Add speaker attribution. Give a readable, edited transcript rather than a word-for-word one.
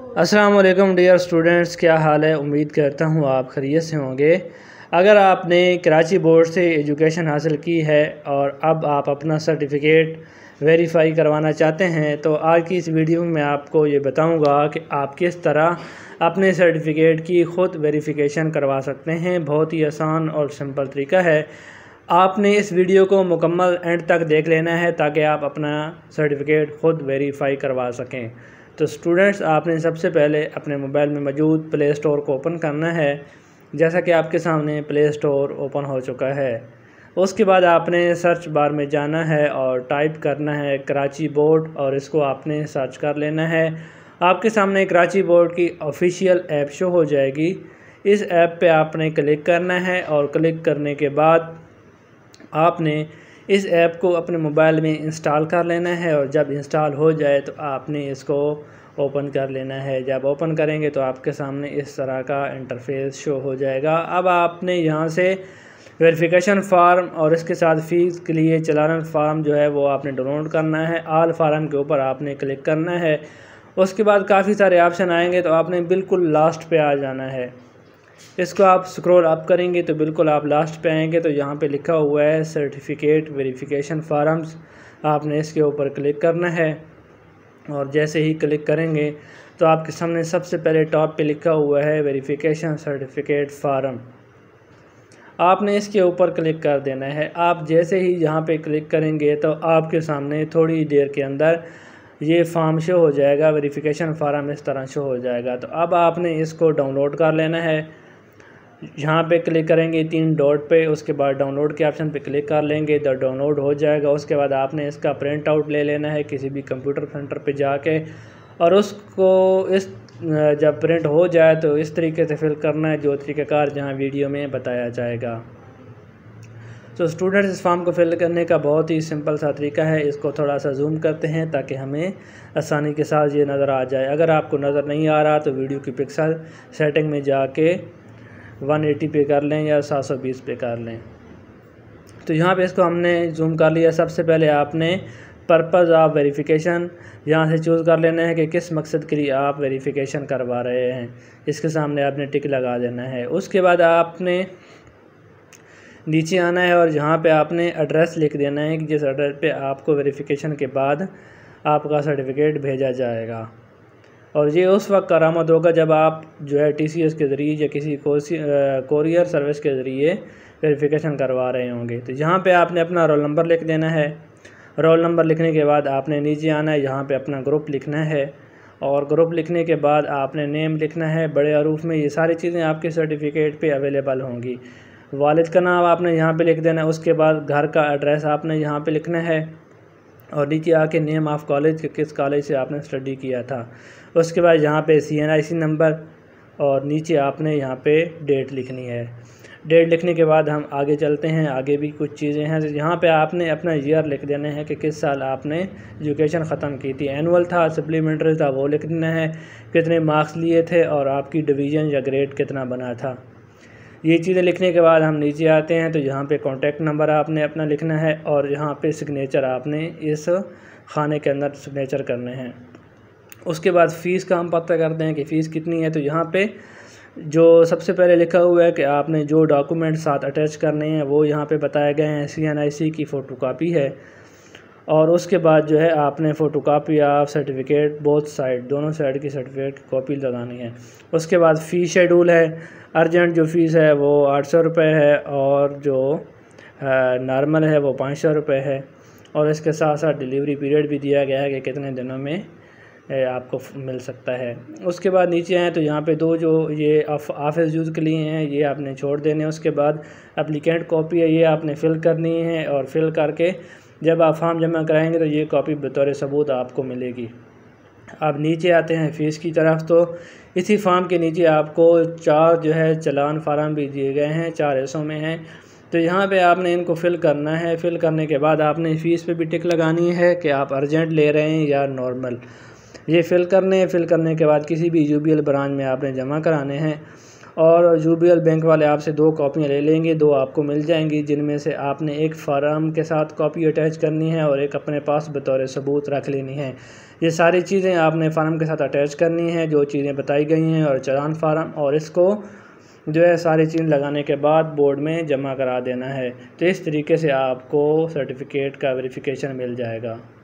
Speaker 1: अस्सलाम वालेकुम dear students, क्या हाल है। उम्मीद करता हूँ आप खैरियत से होंगे। अगर आपने कराची बोर्ड से एजुकेशन हासिल की है और अब आप अपना सर्टिफिकेट वेरीफाई करवाना चाहते हैं तो आज की इस वीडियो में मैं आपको ये बताऊंगा कि आप किस तरह अपने सर्टिफिकेट की ख़ुद वेरिफ़िकेशन करवा सकते हैं। बहुत ही आसान और सिंपल तरीका है। आपने इस वीडियो को मुकम्मल एंड तक देख लेना है ताकि आप अपना सर्टिफिकेट ख़ुद वेरीफाई करवा सकें। तो स्टूडेंट्स, आपने सबसे पहले अपने मोबाइल में मौजूद प्ले स्टोर को ओपन करना है। जैसा कि आपके सामने प्ले स्टोर ओपन हो चुका है। उसके बाद आपने सर्च बार में जाना है और टाइप करना है कराची बोर्ड और इसको आपने सर्च कर लेना है। आपके सामने कराची बोर्ड की ऑफिशियल ऐप शो हो जाएगी। इस ऐप पे आपने क्लिक करना है और क्लिक करने के बाद आपने इस ऐप को अपने मोबाइल में इंस्टॉल कर लेना है और जब इंस्टॉल हो जाए तो आपने इसको ओपन कर लेना है। जब ओपन करेंगे तो आपके सामने इस तरह का इंटरफेस शो हो जाएगा। अब आपने यहाँ से वेरिफिकेशन फार्म और इसके साथ फ़ीस के लिए चालान फार्म जो है वो आपने डाउनलोड करना है। आल फार्म के ऊपर आपने क्लिक करना है। उसके बाद काफ़ी सारे ऑप्शन आएंगे तो आपने बिल्कुल लास्ट पे आ जाना है। इसको आप स्क्रॉल अप करेंगे तो बिल्कुल आप लास्ट पे आएंगे तो यहाँ पे लिखा हुआ है सर्टिफिकेट वेरिफिकेशन फार्म्स। आपने इसके ऊपर क्लिक करना है और जैसे ही क्लिक करेंगे तो आपके सामने सबसे पहले टॉप पे लिखा हुआ है वेरिफिकेशन सर्टिफिकेट फार्म। आपने इसके ऊपर क्लिक कर देना है। आप जैसे ही यहाँ पे क्लिक करेंगे तो आपके सामने थोड़ी देर के अंदर ये फॉर्म शो हो जाएगा। वेरिफिकेशन फार्म इस तरह शो हो जाएगा। तो अब आपने इसको डाउनलोड कर लेना है। यहाँ पे क्लिक करेंगे 3 डॉट पे, उसके बाद डाउनलोड के ऑप्शन पे क्लिक कर लेंगे तो डाउनलोड हो जाएगा। उसके बाद आपने इसका प्रिंट आउट ले लेना है किसी भी कंप्यूटर सेंटर पे जाके और उसको जब प्रिंट हो जाए तो इस तरीके से फिल करना है जो तरीक़ाकार जहाँ वीडियो में बताया जाएगा। तो स्टूडेंट्स, इस फॉर्म को फिल करने का बहुत ही सिंपल सा तरीका है। इसको थोड़ा सा जूम करते हैं ताकि हमें आसानी के साथ ये नज़र आ जाए। अगर आपको नज़र नहीं आ रहा तो वीडियो की पिक्सल सेटिंग में जाके 180 पे कर लें या 720 पे कर लें। तो यहाँ पे इसको हमने जूम कर लिया। सबसे पहले आपने पर्पज़ ऑफ वेरिफिकेशन यहाँ से चूज़ कर लेना है कि किस मकसद के लिए आप वेरिफिकेशन करवा रहे हैं। इसके सामने आपने टिक लगा देना है। उसके बाद आपने नीचे आना है और यहाँ पे आपने एड्रेस लिख देना है कि जिस एड्रेस पे आपको वेरिफिकेशन के बाद आपका सर्टिफिकेट भेजा जाएगा। और ये उस वक्त करामत होगा जब आप जो है TCS के ज़रिए या किसी कोरियर सर्विस के ज़रिए वेरिफिकेशन करवा रहे होंगे। तो यहाँ पे आपने अपना रोल नंबर लिख देना है। रोल नंबर लिखने के बाद आपने नीचे आना है, यहाँ पे अपना ग्रुप लिखना है और ग्रुप लिखने के बाद आपने नेम लिखना है बड़े हरूफ में। ये सारी चीज़ें आपके सर्टिफिकेट पे अवेलेबल होंगी। वालिद का नाम आपने यहाँ पे लिख देना है। उसके बाद घर का एड्रेस आपने यहाँ पे लिखना है और नीचे आके नेम ऑफ़ कॉलेज, किस कॉलेज से आपने स्टडी किया था। उसके बाद यहाँ पे CNIC नंबर और नीचे आपने यहाँ पे डेट लिखनी है। डेट लिखने के बाद हम आगे चलते हैं। आगे भी कुछ चीज़ें हैं। यहाँ पे आपने अपना ईयर लिख देना है कि किस साल आपने एजुकेशन ख़त्म की थी। एनुअल था, सप्लीमेंट्री था, वो लिख देना है। कितने मार्क्स लिए थे और आपकी डिवीज़न या ग्रेड कितना बना था। ये चीज़ें लिखने के बाद हम नीचे आते हैं तो यहाँ पे कॉन्टैक्ट नंबर आपने अपना लिखना है और यहाँ पे सिग्नेचर आपने इस खाने के अंदर सिग्नेचर करने हैं। उसके बाद फ़ीस का हम पता करते हैं कि फ़ीस कितनी है। तो यहाँ पे जो सबसे पहले लिखा हुआ है कि आपने जो डॉक्यूमेंट साथ अटैच करने हैं वो यहाँ पे बताए गए हैं। CNIC की फ़ोटोकॉपी है और उसके बाद जो है आपने photocopy of certificate both side, दोनों साइड की सर्टिफिकेट की कॉपी लगानी है। उसके बाद फ़ी शेड्यूल है। अर्जेंट जो फ़ीस है वो 800 रुपये है और जो नॉर्मल है वो 500 रुपये है। और इसके साथ साथ डिलीवरी पीरियड भी दिया गया है कि कितने दिनों में आपको मिल सकता है। उसके बाद नीचे आए तो यहाँ पे दो जो ये ऑफिस यूज़ के लिए हैं ये आपने छोड़ देने। उसके बाद एप्लीकेंट कॉपी है ये आपने फ़िल करनी है और फिल करके जब आप फॉर्म जमा कराएंगे तो ये कॉपी बतौर सबूत आपको मिलेगी। अब नीचे आते हैं फ़ीस की तरफ। तो इसी फॉर्म के नीचे आपको 4 जो है चालान फार्म भी दिए गए हैं, 4 हिस्सों में हैं। तो यहाँ पे आपने इनको फ़िल करना है। फ़िल करने के बाद आपने फ़ीस पे भी टिक लगानी है कि आप अर्जेंट ले रहे हैं या नॉर्मल। ये फ़िल करने के बाद किसी भी UBL ब्रांच में आपने जमा कराने हैं और UBL बैंक वाले आपसे 2 कॉपियाँ ले लेंगे। 2 आपको मिल जाएंगी जिनमें से आपने एक फार्म के साथ कॉपी अटैच करनी है और एक अपने पास बतौर सबूत रख लेनी है ये सारी चीज़ें आपने फ़ार्म के साथ अटैच करनी है, जो चीज़ें बताई गई हैं, और चालान फ़ार्म, और इसको जो है सारी चीज़ लगाने के बाद बोर्ड में जमा करा देना है। तो इस तरीके से आपको सर्टिफिकेट का वेरिफिकेशन मिल जाएगा।